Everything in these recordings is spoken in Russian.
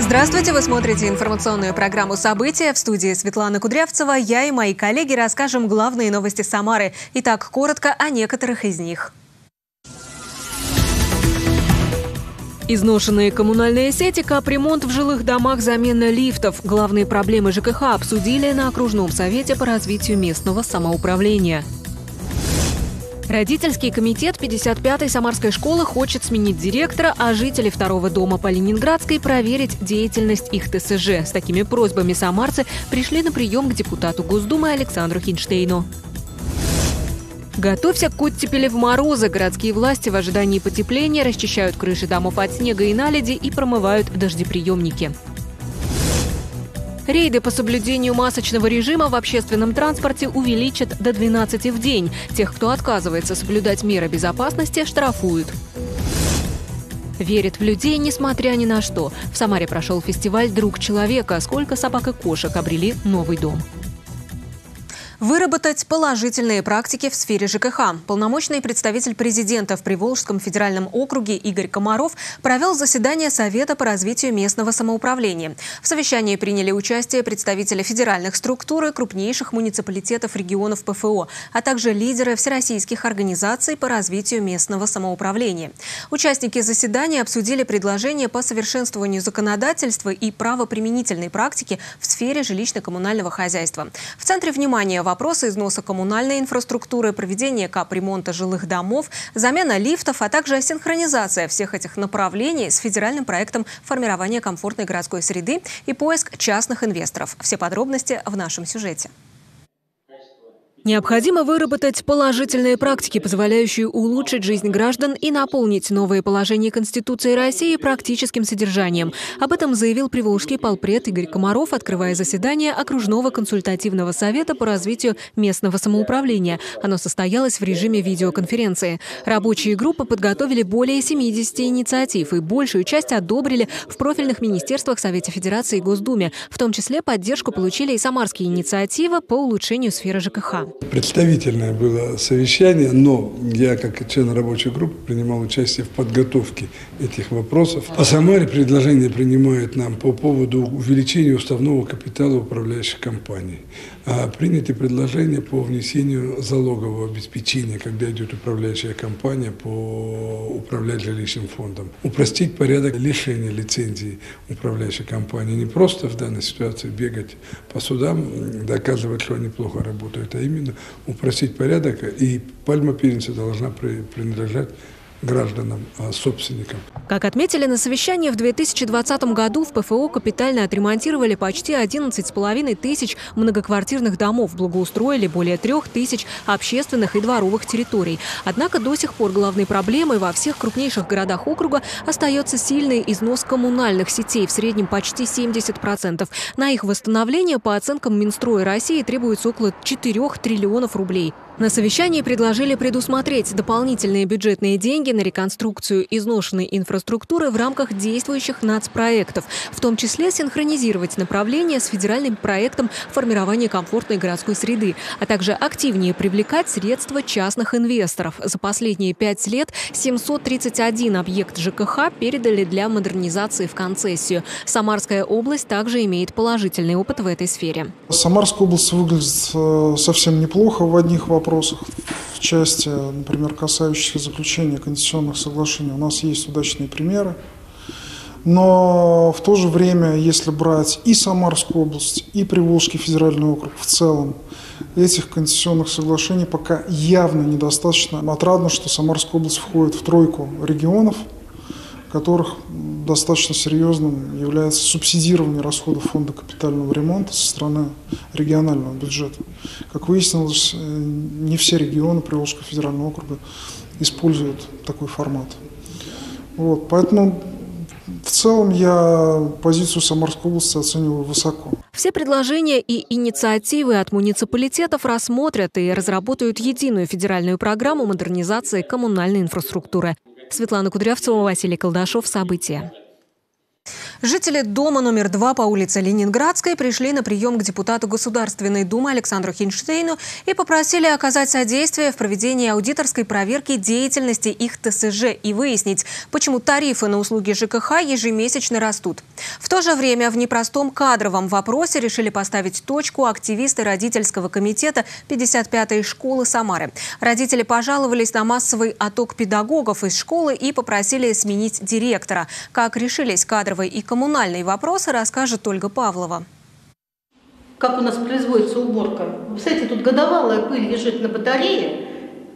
Здравствуйте, вы смотрите информационную программу «События». В студии Светлана Кудрявцева. Я и мои коллеги расскажем главные новости Самары. Итак, коротко о некоторых из них. Изношенные коммунальные сети, капремонт в жилых домах, замена лифтов. Главные проблемы ЖКХ обсудили на окружном совете по развитию местного самоуправления. Родительский комитет 55-й Самарской школы хочет сменить директора, а жители второго дома по Ленинградской проверить деятельность их ТСЖ. С такими просьбами самарцы пришли на прием к депутату Госдумы Александру Хинштейну. Готовься к оттепели в морозы. Городские власти в ожидании потепления расчищают крыши домов от снега и наледи и промывают дождеприемники. Рейды по соблюдению масочного режима в общественном транспорте увеличат до 12 в день. Тех, кто отказывается соблюдать меры безопасности, штрафуют. Верит в людей, несмотря ни на что. В Самаре прошел фестиваль «Друг человека». Сколько собак и кошек обрели новый дом. Выработать положительные практики в сфере ЖКХ. Полномочный представитель президента в Приволжском федеральном округе Игорь Комаров провел заседание Совета по развитию местного самоуправления. В совещании приняли участие представители федеральных структур и крупнейших муниципалитетов регионов ПФО, а также лидеры всероссийских организаций по развитию местного самоуправления. Участники заседания обсудили предложения по совершенствованию законодательства и правоприменительной практики в сфере жилищно-коммунального хозяйства. В центре внимания вопросы износа коммунальной инфраструктуры, проведение капремонта жилых домов, замена лифтов, а также синхронизация всех этих направлений с федеральным проектом формирования комфортной городской среды и поиск частных инвесторов. Все подробности в нашем сюжете. Необходимо выработать положительные практики, позволяющие улучшить жизнь граждан и наполнить новые положения Конституции России практическим содержанием. Об этом заявил приволжский полпред Игорь Комаров, открывая заседание окружного консультативного совета по развитию местного самоуправления. Оно состоялось в режиме видеоконференции. Рабочие группы подготовили более 70 инициатив и большую часть одобрили в профильных министерствах, Совете Федерации и Госдуме. В том числе поддержку получили и самарские инициативы по улучшению сферы ЖКХ. Представительное было совещание, но я, как член рабочей группы, принимал участие в подготовке этих вопросов. По Самаре предложения принимают нам по поводу увеличения уставного капитала управляющих компаний. А приняты предложения по внесению залогового обеспечения, когда идет управляющая компания по управлять жилищным фондом. Упростить порядок лишения лицензии управляющей компании. Не просто в данной ситуации бегать по судам, доказывать, что они плохо работают, а именно упростить порядок, и пальма первенства должна принадлежать гражданам, собственникам. Как отметили на совещании, в 2020 году в ПФО капитально отремонтировали почти 11,5 тысяч многоквартирных домов, благоустроили более 3 тысяч общественных и дворовых территорий. Однако до сих пор главной проблемой во всех крупнейших городах округа остается сильный износ коммунальных сетей, в среднем почти 70%. На их восстановление, по оценкам Минстроя России, требуется около 4 триллионов рублей. На совещании предложили предусмотреть дополнительные бюджетные деньги на реконструкцию изношенной инфраструктуры в рамках действующих нацпроектов, в том числе синхронизировать направления с федеральным проектом формирования комфортной городской среды, а также активнее привлекать средства частных инвесторов. За последние 5 лет 731 объект ЖКХ передали для модернизации в концессию. Самарская область также имеет положительный опыт в этой сфере. Самарская область выглядит совсем неплохо в одних вопросах. В части, например, касающихся заключения конституционных соглашений, у нас есть удачные примеры. Но в то же время, если брать и Самарскую область, и Приволжский федеральный округ в целом, этих конституционных соглашений пока явно недостаточно. Отрадно, что Самарская область входит в тройку регионов, в которых достаточно серьезным является субсидирование расходов фонда капитального ремонта со стороны регионального бюджета. Как выяснилось, не все регионы Приволжского федерального округа используют такой формат. Поэтому в целом я позицию Самарской области оцениваю высоко. Все предложения и инициативы от муниципалитетов рассмотрят и разработают единую федеральную программу модернизации коммунальной инфраструктуры. Светлана Кудрявцева, Василий Колдашов. События. Жители дома номер 2 по улице Ленинградской пришли на прием к депутату Государственной Думы Александру Хинштейну и попросили оказать содействие в проведении аудиторской проверки деятельности их ТСЖ и выяснить, почему тарифы на услуги ЖКХ ежемесячно растут. В то же время в непростом кадровом вопросе решили поставить точку активисты родительского комитета 55-й школы Самары. Родители пожаловались на массовый отток педагогов из школы и попросили сменить директора. Как решились кадровые и коммунальные вопросы, расскажет Ольга Павлова. Как у нас производится уборка. Кстати, тут годовалая пыль лежит на батарее.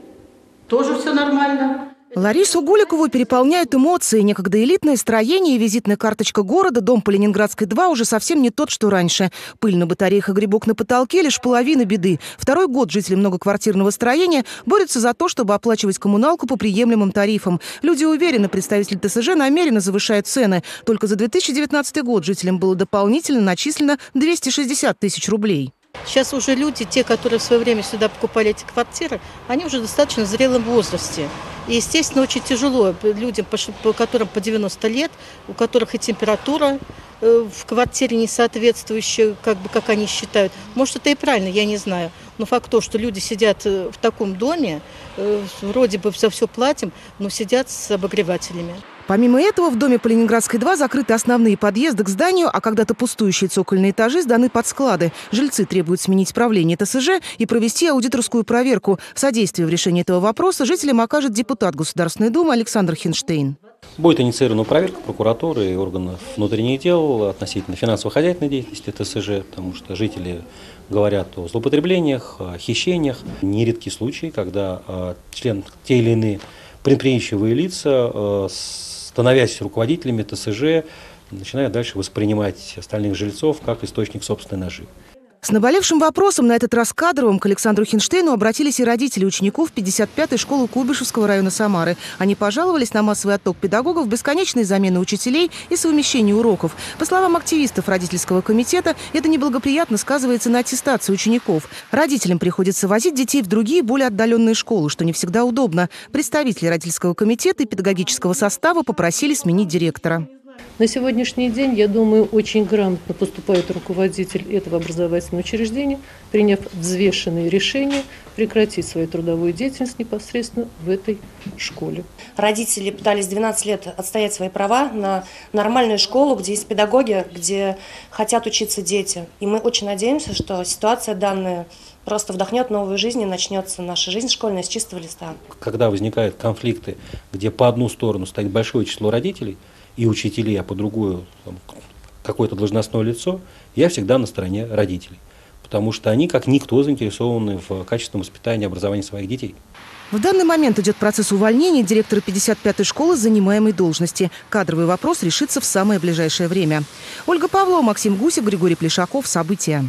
Тоже все нормально. Ларису Гуликову переполняют эмоции. Некогда элитное строение и визитная карточка города, дом по Ленинградской 2, уже совсем не тот, что раньше. Пыль на батареях и грибок на потолке – лишь половина беды. Второй год жители многоквартирного строения борются за то, чтобы оплачивать коммуналку по приемлемым тарифам. Люди уверены, представители ТСЖ намеренно завышают цены. Только за 2019 год жителям было дополнительно начислено 260 тысяч рублей. Сейчас уже люди, те, которые в свое время сюда покупали эти квартиры, они уже достаточно в зрелом возрасте. И, естественно, очень тяжело людям, по которым по 90 лет, у которых и температура в квартире не соответствующая, как они считают. Может, это и правильно, я не знаю. Но факт то, что люди сидят в таком доме, вроде бы за все платим, но сидят с обогревателями. Помимо этого, в доме по Ленинградской 2 закрыты основные подъезды к зданию, а когда-то пустующие цокольные этажи сданы под склады. Жильцы требуют сменить правление ТСЖ и провести аудиторскую проверку. Содействие в решении этого вопроса жителям окажет депутат Государственной Думы Александр Хинштейн. Будет инициирована проверка прокуратуры и органов внутренних дел относительно финансово-хозяйственной деятельности ТСЖ, потому что жители говорят о злоупотреблениях, о хищениях. Нередки случаи, когда те или иные предприимчивые лица, становясь руководителями ТСЖ, начинают дальше воспринимать остальных жильцов как источник собственной наживы. С наболевшим вопросом, на этот раз кадровым, к Александру Хинштейну обратились и родители учеников 55-й школы Куйбышевского района Самары. Они пожаловались на массовый отток педагогов, бесконечные замены учителей и совмещение уроков. По словам активистов родительского комитета, это неблагоприятно сказывается на аттестации учеников. Родителям приходится возить детей в другие, более отдаленные школы, что не всегда удобно. Представители родительского комитета и педагогического состава попросили сменить директора. На сегодняшний день, я думаю, очень грамотно поступает руководитель этого образовательного учреждения, приняв взвешенные решения прекратить свою трудовую деятельность непосредственно в этой школе. Родители пытались 12 лет отстоять свои права на нормальную школу, где есть педагоги, где хотят учиться дети. И мы очень надеемся, что ситуация данная просто вдохнет новую жизнь и начнется наша жизнь школьная с чистого листа. Когда возникают конфликты, где по одну сторону стоит большое число родителей и учителей, а по другую какое-то должностное лицо, я всегда на стороне родителей. Потому что они, как никто, заинтересованы в качественном воспитании и образовании своих детей. В данный момент идет процесс увольнения директора 55-й школы с занимаемой должности. Кадровый вопрос решится в самое ближайшее время. Ольга Павлова, Максим Гусев, Григорий Плешаков. События.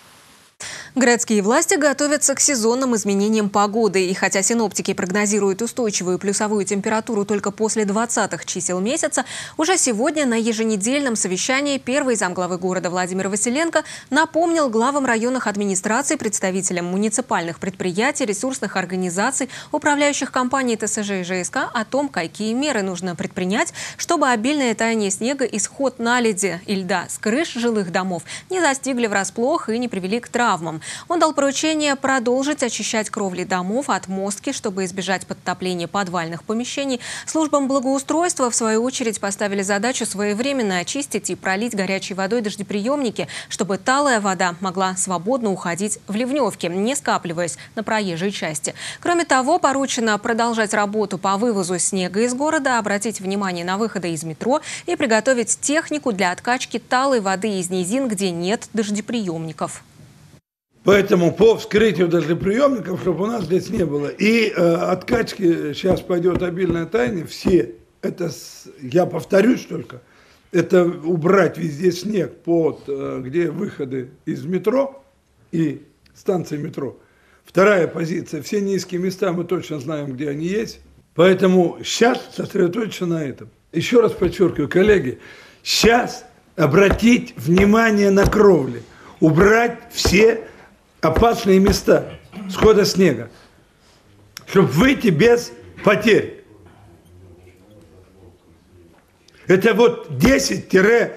Городские власти готовятся к сезонным изменениям погоды. И хотя синоптики прогнозируют устойчивую плюсовую температуру только после 20-х чисел месяца, уже сегодня на еженедельном совещании первый замглавы города Владимир Василенко напомнил главам районных администраций, представителям муниципальных предприятий, ресурсных организаций, управляющих компаний ТСЖ и ЖСК о том, какие меры нужно предпринять, чтобы обильное таяние снега и сход наледи и льда с крыш жилых домов не застигли врасплох и не привели к травмам. Он дал поручение продолжить очищать кровли домов от мостки, чтобы избежать подтопления подвальных помещений. Службам благоустройства, в свою очередь, поставили задачу своевременно очистить и пролить горячей водой дождеприемники, чтобы талая вода могла свободно уходить в ливневки, не скапливаясь на проезжей части. Кроме того, поручено продолжать работу по вывозу снега из города, обратить внимание на выходы из метро и приготовить технику для откачки талой воды из низин, где нет дождеприемников. Поэтому по вскрытию дождеприемников, чтобы у нас здесь не было. И откачки сейчас пойдет обильное таяние. Все, это, я повторюсь только, это убрать везде снег, где выходы из метро и станции метро. Вторая позиция, все низкие места мы точно знаем, где они есть. Поэтому сейчас сосредоточиться на этом. Еще раз подчеркиваю, коллеги, сейчас обратить внимание на кровли, убрать все опасные места схода снега, чтобы выйти без потерь. Это вот 10-15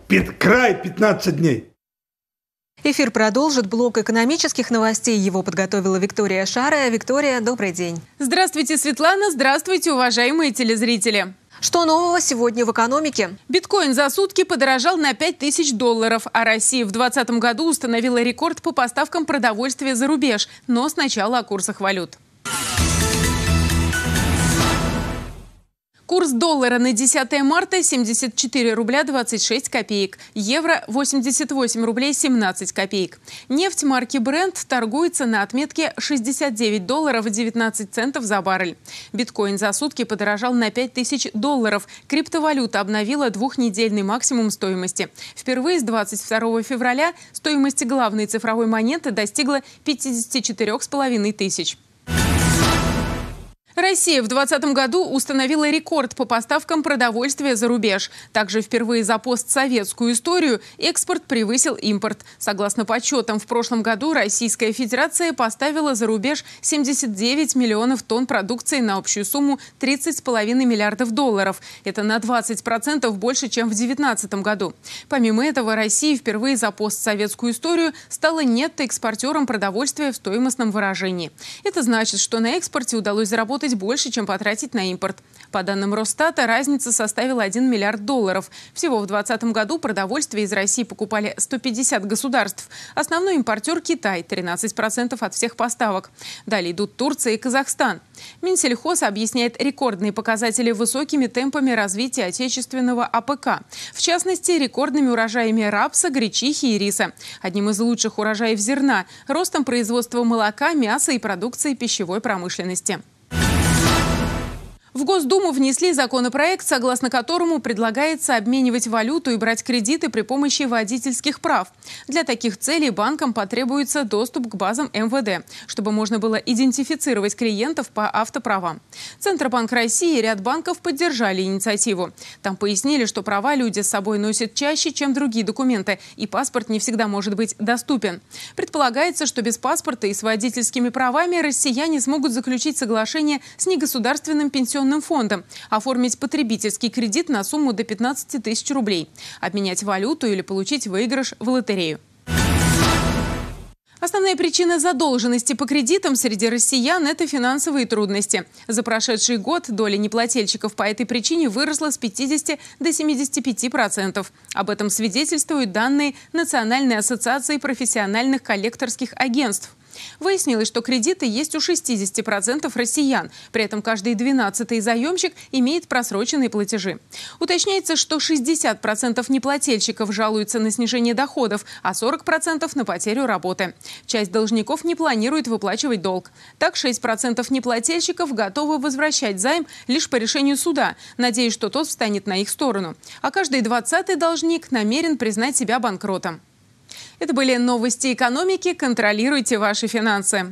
край 15 дней. Эфир продолжит блок экономических новостей. Его подготовила Виктория Шарая. Виктория, добрый день. Здравствуйте, Светлана. Здравствуйте, уважаемые телезрители. Что нового сегодня в экономике? Биткоин за сутки подорожал на $5000, а Россия в 2020 году установила рекорд по поставкам продовольствия за рубеж. Но сначала о курсах валют. Курс доллара на 10 марта – 74 рубля 26 копеек. Евро – 88 рублей 17 копеек. Нефть марки Brent торгуется на отметке $69 19 центов за баррель. Биткоин за сутки подорожал на $5000. Криптовалюта обновила двухнедельный максимум стоимости. Впервые с 22 февраля стоимость главной цифровой монеты достигла 54,5 тысяч. Россия в 2020 году установила рекорд по поставкам продовольствия за рубеж. Также впервые за постсоветскую историю экспорт превысил импорт. Согласно подсчетам, в прошлом году Российская Федерация поставила за рубеж 79 миллионов тонн продукции на общую сумму $30,5 миллиардов. Это на 20% больше, чем в 2019 году. Помимо этого, Россия впервые за постсоветскую историю стала нетто-экспортером продовольствия в стоимостном выражении. Это значит, что на экспорте удалось заработать больше, чем потратить на импорт. По данным Росстата, разница составила $1 миллиард. Всего в 2020 году продовольствие из России покупали 150 государств. Основной импортер – Китай – 13% от всех поставок. Далее идут Турция и Казахстан. Минсельхоз объясняет рекордные показатели высокими темпами развития отечественного АПК. В частности, рекордными урожаями рапса, гречихи и риса. Одним из лучших урожаев зерна – ростом производства молока, мяса и продукции пищевой промышленности. В Госдуму внесли законопроект, согласно которому предлагается обменивать валюту и брать кредиты при помощи водительских прав. Для таких целей банкам потребуется доступ к базам МВД, чтобы можно было идентифицировать клиентов по автоправам. Центробанк России и ряд банков поддержали инициативу. Там пояснили, что права люди с собой носят чаще, чем другие документы, и паспорт не всегда может быть доступен. Предполагается, что без паспорта и с водительскими правами россияне смогут заключить соглашение с негосударственным пенсионным фондом, оформить потребительский кредит на сумму до 15 тысяч рублей, обменять валюту или получить выигрыш в лотерею. Основная причина задолженности по кредитам среди россиян – это финансовые трудности. За прошедший год доля неплательщиков по этой причине выросла с 50 до 75%. Об этом свидетельствуют данные Национальной ассоциации профессиональных коллекторских агентств. Выяснилось, что кредиты есть у 60% россиян. При этом каждый 12-й заемщик имеет просроченные платежи. Уточняется, что 60% неплательщиков жалуются на снижение доходов, а 40% на потерю работы. Часть должников не планирует выплачивать долг. Так, 6% неплательщиков готовы возвращать займ лишь по решению суда, надеясь, что тот встанет на их сторону. А каждый 20-й должник намерен признать себя банкротом. Это были новости экономики. Контролируйте ваши финансы.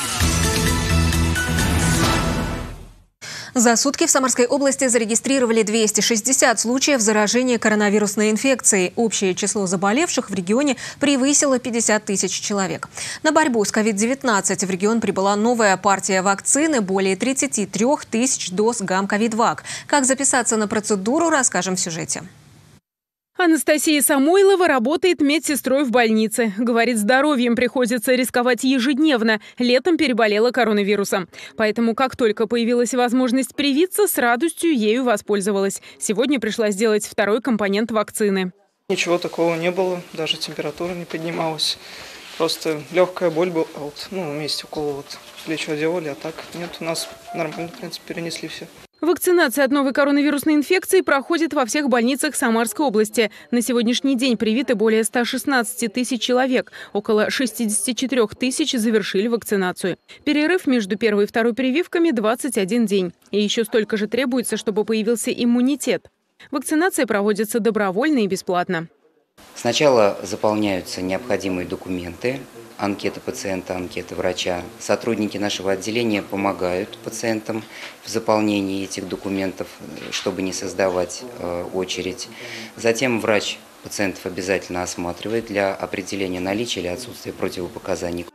За сутки в Самарской области зарегистрировали 260 случаев заражения коронавирусной инфекцией. Общее число заболевших в регионе превысило 50 тысяч человек. На борьбу с COVID-19 в регион прибыла новая партия вакцины, более 33 тысяч доз ГАМ-ковид-вак. Как записаться на процедуру, расскажем в сюжете. Анастасия Самойлова работает медсестрой в больнице. Говорит, здоровьем приходится рисковать ежедневно. Летом переболела коронавирусом. Поэтому, как только появилась возможность привиться, с радостью ею воспользовалась. Сегодня пришла сделать второй компонент вакцины. Ничего такого не было, даже температура не поднималась. Просто легкая боль была, вместе укола плечо делали, а так нет, у нас нормально, в принципе, перенесли все. Вакцинация от новой коронавирусной инфекции проходит во всех больницах Самарской области. На сегодняшний день привиты более 116 тысяч человек. Около 64 тысяч завершили вакцинацию. Перерыв между первой и второй прививками – 21 день. И еще столько же требуется, чтобы появился иммунитет. Вакцинация проводится добровольно и бесплатно. Сначала заполняются необходимые документы, анкета пациента, анкета врача. Сотрудники нашего отделения помогают пациентам в заполнении этих документов, чтобы не создавать очередь. Затем врач пациентов обязательно осматривает для определения наличия или отсутствия противопоказаний.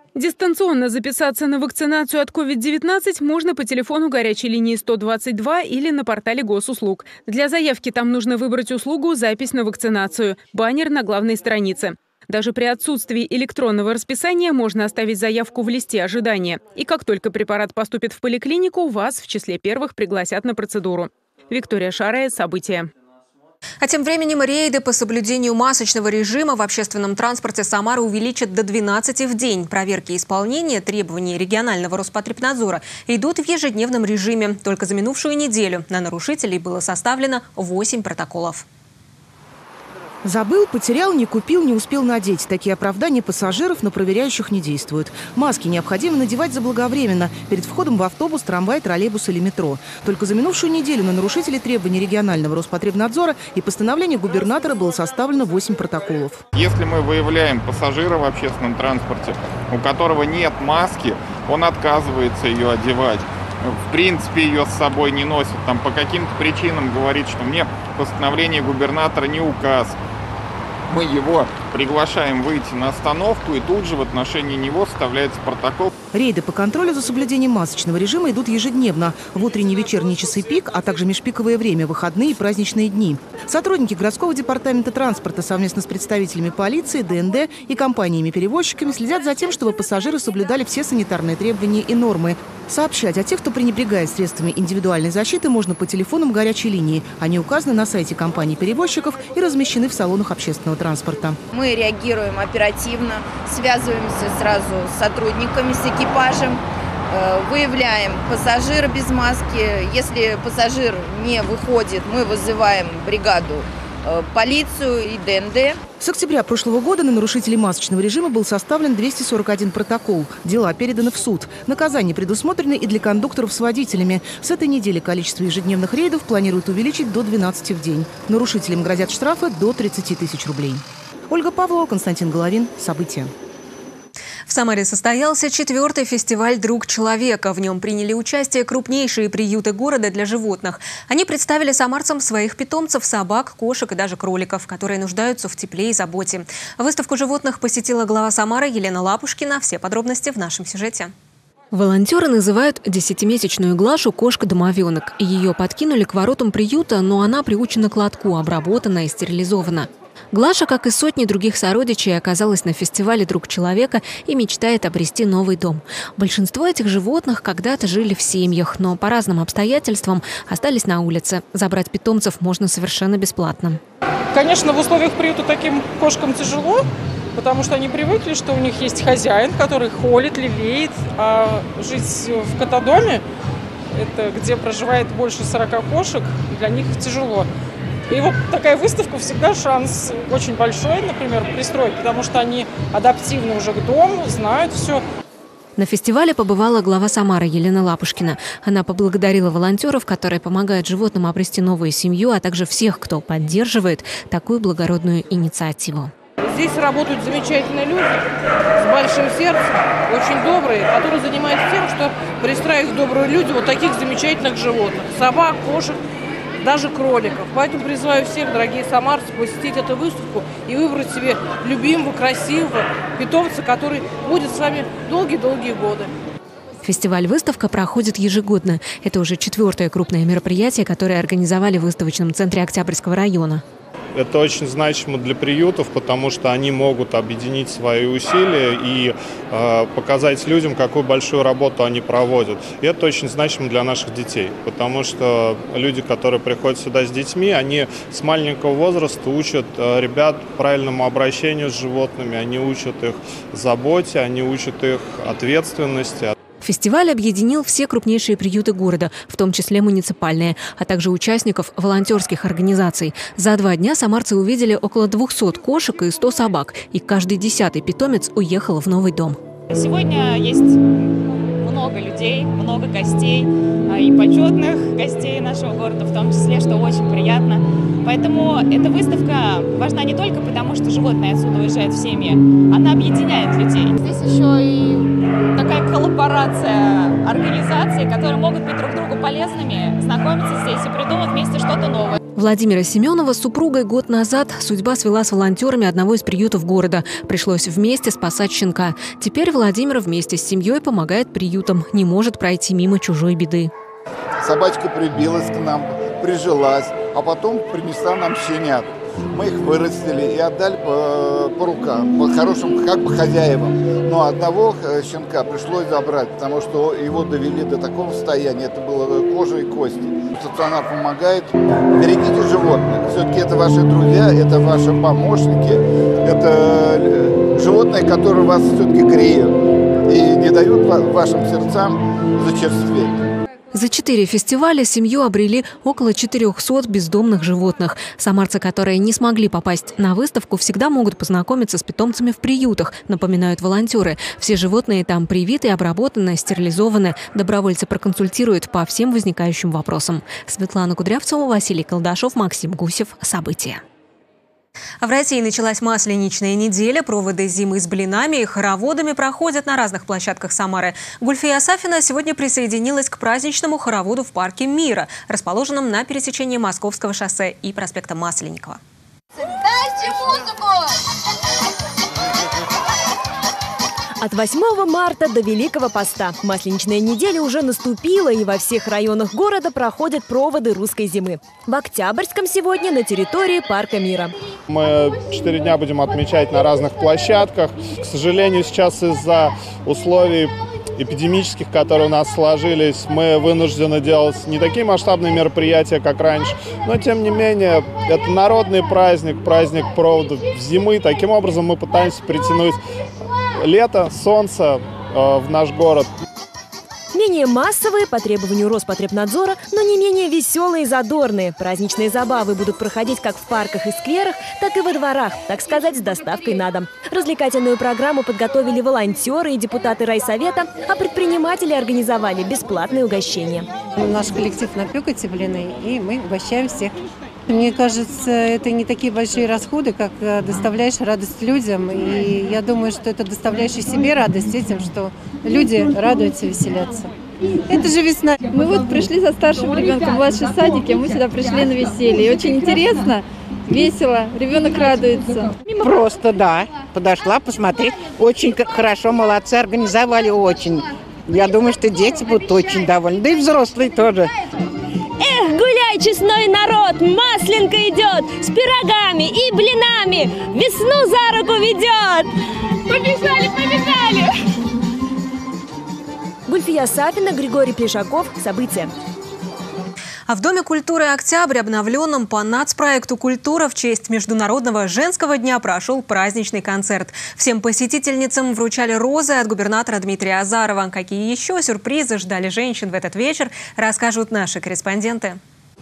Дистанционно записаться на вакцинацию от COVID-19 можно по телефону горячей линии 122 или на портале госуслуг. Для заявки там нужно выбрать услугу «Запись на вакцинацию», баннер на главной странице. Даже при отсутствии электронного расписания можно оставить заявку в листе ожидания. И как только препарат поступит в поликлинику, вас в числе первых пригласят на процедуру. Виктория Шарая, события. А тем временем рейды по соблюдению масочного режима в общественном транспорте Самары увеличат до 12 в день. Проверки исполнения требований регионального Роспотребнадзора идут в ежедневном режиме. Только за минувшую неделю на нарушителей было составлено 8 протоколов. Забыл, потерял, не купил, не успел надеть. Такие оправдания пассажиров на проверяющих не действуют. Маски необходимо надевать заблаговременно перед входом в автобус, трамвай, троллейбус или метро. Только за минувшую неделю на нарушителей требований регионального Роспотребнадзора и постановления губернатора было составлено 8 протоколов. Если мы выявляем пассажира в общественном транспорте, у которого нет маски, он отказывается ее одевать. В принципе, ее с собой не носит. Там по каким-то причинам говорит, что мне постановление губернатора не указ. Мы его приглашаем выйти на остановку, и тут же в отношении него составляется протокол. Рейды по контролю за соблюдением масочного режима идут ежедневно. В утренние и вечерние часы пик, а также межпиковое время, выходные и праздничные дни. Сотрудники городского департамента транспорта совместно с представителями полиции, ДНД и компаниями-перевозчиками следят за тем, чтобы пассажиры соблюдали все санитарные требования и нормы. Сообщать о тех, кто пренебрегает средствами индивидуальной защиты, можно по телефонам горячей линии. Они указаны на сайте компаний-перевозчиков и размещены в салонах общественного транспорта. Мы реагируем оперативно, связываемся сразу с сотрудниками, с экипажем, выявляем пассажира без маски. Если пассажир не выходит, мы вызываем бригаду, полицию и ДНД. С октября прошлого года на нарушителей масочного режима был составлен 241 протокол. Дела переданы в суд. Наказания предусмотрены и для кондукторов с водителями. С этой недели количество ежедневных рейдов планируют увеличить до 12 в день. Нарушителям грозят штрафы до 30 тысяч рублей. Ольга Павлова, Константин Головин. События. В Самаре состоялся 4-й фестиваль «Друг человека». В нем приняли участие крупнейшие приюты города для животных. Они представили самарцам своих питомцев, собак, кошек и даже кроликов, которые нуждаются в тепле и заботе. Выставку животных посетила глава Самары Елена Лапушкина. Все подробности в нашем сюжете. Волонтеры называют 10-месячную Глашу кошка-домовенок. Ее подкинули к воротам приюта, но она приучена к лотку, обработана и стерилизована. Глаша, как и сотни других сородичей, оказалась на фестивале «Друг человека» и мечтает обрести новый дом. Большинство этих животных когда-то жили в семьях, но по разным обстоятельствам остались на улице. Забрать питомцев можно совершенно бесплатно. Конечно, в условиях приюта таким кошкам тяжело, потому что они привыкли, что у них есть хозяин, который холит, лелеет. А жить в котодоме, это где проживает больше 40 кошек, для них тяжело. И вот такая выставка всегда шанс очень большой, например, пристроить, потому что они адаптивны уже к дому, знают все. На фестивале побывала глава Самары Елена Лапушкина. Она поблагодарила волонтеров, которые помогают животным обрести новую семью, а также всех, кто поддерживает такую благородную инициативу. Здесь работают замечательные люди с большим сердцем, очень добрые, которые занимаются тем, что пристраивают добрые люди вот таких замечательных животных. Собак, кошек, даже кроликов. Поэтому призываю всех, дорогие самарцы, посетить эту выставку и выбрать себе любимого, красивого питомца, который будет с вами долгие-долгие годы. Фестиваль-выставка проходит ежегодно. Это уже 4-е крупное мероприятие, которое организовали в выставочном центре Октябрьского района. Это очень значимо для приютов, потому что они могут объединить свои усилия и показать людям, какую большую работу они проводят. И это очень значимо для наших детей, потому что люди, которые приходят сюда с детьми, они с маленького возраста учат ребят правильному обращению с животными, они учат их заботе, они учат их ответственности. Фестиваль объединил все крупнейшие приюты города, в том числе муниципальные, а также участников волонтерских организаций. За 2 дня самарцы увидели около 200 кошек и 100 собак, и каждый 10-й питомец уехал в новый дом. Сегодня есть много людей, много гостей, и почетных гостей нашего города в том числе, что очень приятно. Поэтому эта выставка важна не только потому, что животные отсюда уезжают в семьи, она объединяет людей. Здесь еще и такая коллаборация организаций, которые могут быть друг другу полезными, знакомиться здесь и придумать вместе что-то новое. Владимира Семенова с супругой год назад судьба свела с волонтерами одного из приютов города. Пришлось вместе спасать щенка. Теперь Владимир вместе с семьей помогает приютам, не может пройти мимо чужой беды. Собачка прибилась к нам, прижилась, а потом принесла нам щенят. Мы их вырастили и отдали по рукам, по хорошим как бы хозяевам. Но одного щенка пришлось забрать, потому что его довели до такого состояния, это было кожа и кости. Стационар помогает. Берегите животных. Все-таки это ваши друзья, это ваши помощники, это животные, которые вас все-таки греют и не дают вашим сердцам зачерстветь. За 4 фестиваля семью обрели около 400 бездомных животных. Самарцы, которые не смогли попасть на выставку, всегда могут познакомиться с питомцами в приютах, напоминают волонтеры. Все животные там привиты, обработаны, стерилизованы. Добровольцы проконсультируют по всем возникающим вопросам. Светлана Кудрявцева, Василий Колдашов, Максим Гусев. События. В России началась масленичная неделя. Проводы зимы с блинами и хороводами проходят на разных площадках Самары. Гульфия Сафина сегодня присоединилась к праздничному хороводу в парке Мира, расположенном на пересечении Московского шоссе и проспекта Масленникова. Дайте музыку! От 8 марта до Великого Поста. Масленичная неделя уже наступила, и во всех районах города проходят проводы русской зимы. В Октябрьском сегодня на территории парка Мира. Мы 4 дня будем отмечать на разных площадках. К сожалению, сейчас из-за условий эпидемических, которые у нас сложились, мы вынуждены делать не такие масштабные мероприятия, как раньше. Но, тем не менее, это народный праздник, праздник проводов зимы. Таким образом, мы пытаемся притянуть лето, солнце в наш город. Менее массовые по требованию Роспотребнадзора, но не менее веселые и задорные. Праздничные забавы будут проходить как в парках и скверах, так и во дворах, так сказать, с доставкой на дом. Развлекательную программу подготовили волонтеры и депутаты райсовета, а предприниматели организовали бесплатные угощения. Наш коллектив напек эти блины, и мы угощаем всех. Мне кажется, это не такие большие расходы, как доставляешь радость людям. И я думаю, что это доставляешь и себе радость этим, что люди радуются, веселятся. Это же весна. Мы вот пришли со старшим ребенком в младший садик, и мы сюда пришли на веселье. И очень интересно, весело, ребенок радуется. Просто, да, подошла посмотреть. Очень хорошо, молодцы, организовали очень. Я думаю, что дети будут очень довольны, да и взрослые тоже. Эх, гуляй, честной народ, Масленка идет с пирогами и блинами, весну за руку ведет. Побежали, побежали! Гульфия Сафина, Григорий Плешаков. События. А в Доме культуры «Октябрь», обновленном по нацпроекту «Культура», в честь Международного женского дня прошел праздничный концерт. Всем посетительницам вручали розы от губернатора Дмитрия Азарова. Какие еще сюрпризы ждали женщин в этот вечер, расскажут наши корреспонденты.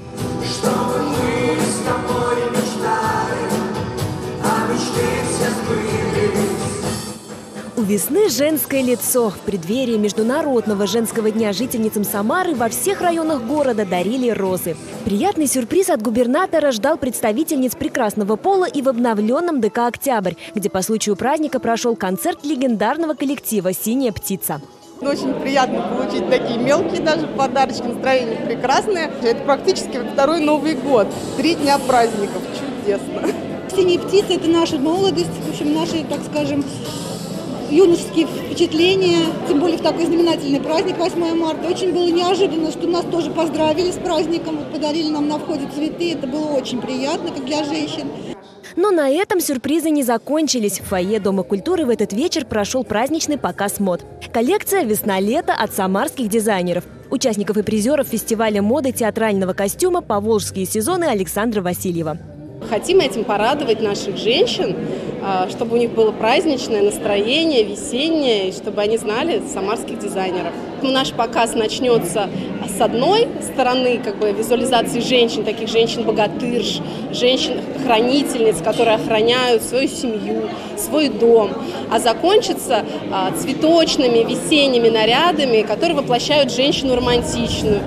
У весны женское лицо. В преддверии Международного женского дня жительницам Самары во всех районах города дарили розы. Приятный сюрприз от губернатора ждал представительниц прекрасного пола и в обновленном ДК «Октябрь», где по случаю праздника прошел концерт легендарного коллектива «Синяя птица». Очень приятно получить такие мелкие даже подарочки, настроение прекрасное. Это практически второй Новый год, 3 дня праздников, чудесно. «Синяя птица» – это наша молодость, в общем, наши, так скажем, юношеские впечатления, тем более в такой знаменательный праздник 8 марта. Очень было неожиданно, что нас тоже поздравили с праздником, подарили нам на входе цветы. Это было очень приятно, как для женщин. Но на этом сюрпризы не закончились. В фойе Дома культуры в этот вечер прошел праздничный показ мод. Коллекция «Весна-лето» от самарских дизайнеров. Участников и призеров фестиваля моды театрального костюма «Поволжские сезоны» Александра Васильева. Хотим этим порадовать наших женщин, чтобы у них было праздничное настроение, весеннее, и чтобы они знали самарских дизайнеров. Наш показ начнется с одной стороны, визуализации женщин, таких женщин-богатырш, женщин-хранительниц, которые охраняют свою семью, свой дом, а закончится цветочными весенними нарядами, которые воплощают женщину романтичную.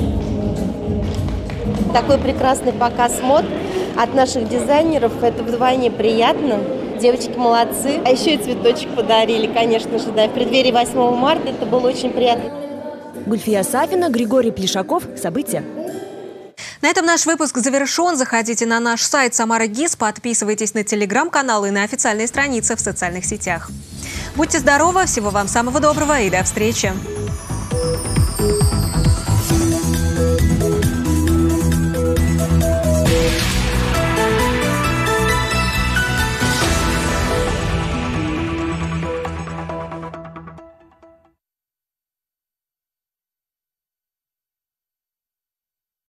Такой прекрасный показ мод от наших дизайнеров, это вдвойне приятно. Девочки молодцы. А еще и цветочек подарили, конечно же, да. В преддверии 8 марта это было очень приятно. Гульфия Сафина, Григорий Плешаков. События. На этом наш выпуск завершен. Заходите на наш сайт Самара ГИС, подписывайтесь на телеграм-канал и на официальные страницы в социальных сетях. Будьте здоровы, всего вам самого доброго и до встречи!